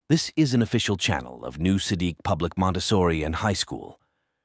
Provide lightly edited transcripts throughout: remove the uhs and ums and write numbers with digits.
This is an official channel of New Sadiq Public Montessori and High School.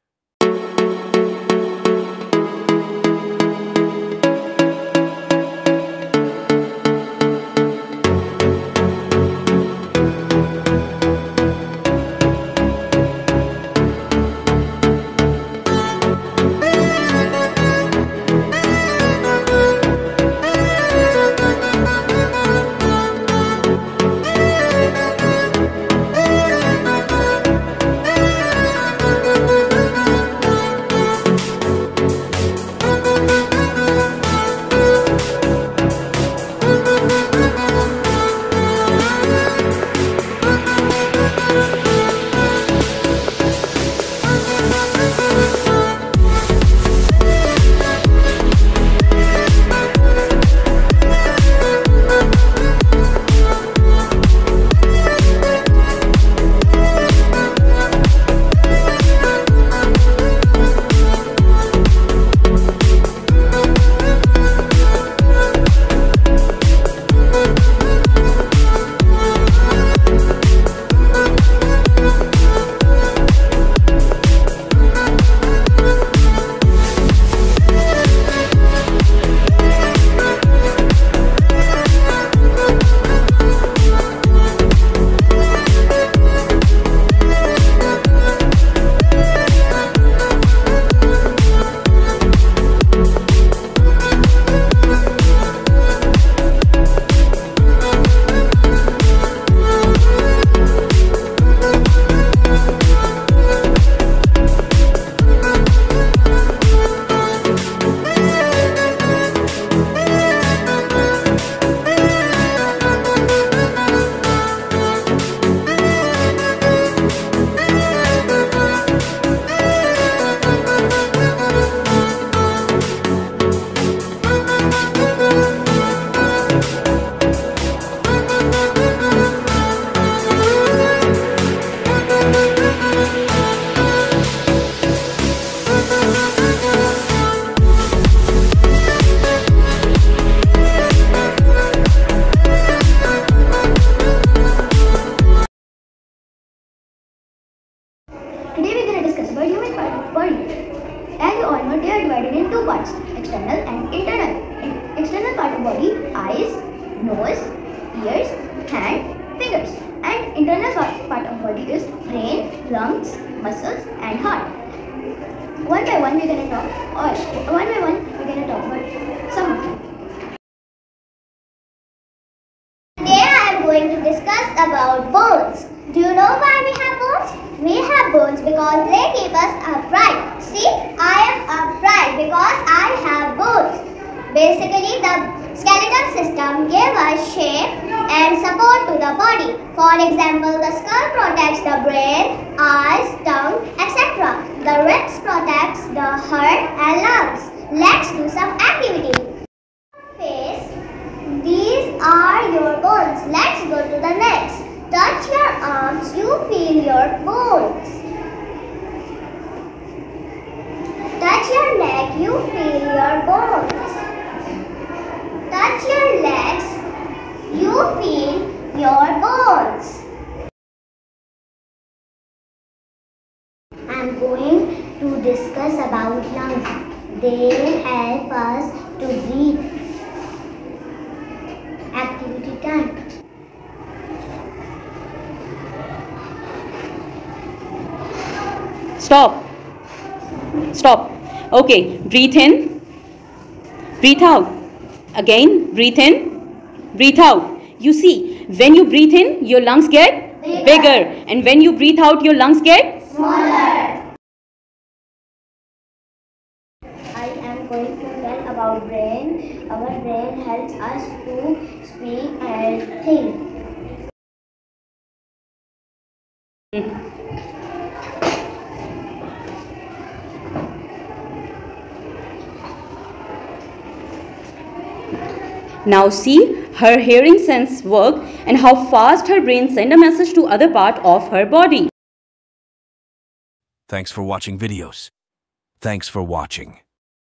Today we are going to discuss about human body. As you all know, they are divided in two parts, external and internal. External part of body, eyes, nose, ears, hand, fingers. And internal part of body is brain, lungs, muscles and heart. One by one we are going to talk about some of them. Today I am going to discuss about bones. Do you know why we have bones? We have bones because they keep us upright. See, I am upright because I have bones. Basically, the skeletal system gives us shape and support to the body. For example, the skull protects the brain, eyes, tongue, etc. The ribs protects the heart and lungs. Let's do some activity. Face. These are your bones. Let's go to the next. Touch your arms, you feel your bones. Touch your neck, you feel your bones. Touch your legs, you feel your bones. I am going to discuss about lungs. They help us to breathe. Activity time. Stop. Okay, breathe in, breathe out. Again, breathe in, breathe out. You see, when you breathe in, your lungs get bigger. And when you breathe out, your lungs get smaller. I am going to tell about brain. Our brain helps us to speak and think. Now see her hearing sense work and how fast her brain send a message to other part of her body. Thanks for watching videos. Thanks for watching.